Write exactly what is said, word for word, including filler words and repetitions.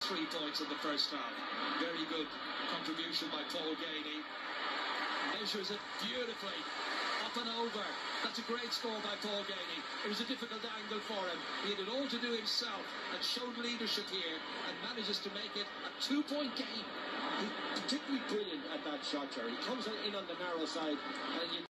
Three points in the first half. Very good contribution by Paul Geaney. Measures it beautifully. Up and over. That's a great score by Paul Geaney. It was a difficult angle for him. He had it all to do himself and showed leadership here and manages to make it a two-point game. He's particularly brilliant at that shot, Kerry. He comes in on the narrow side and you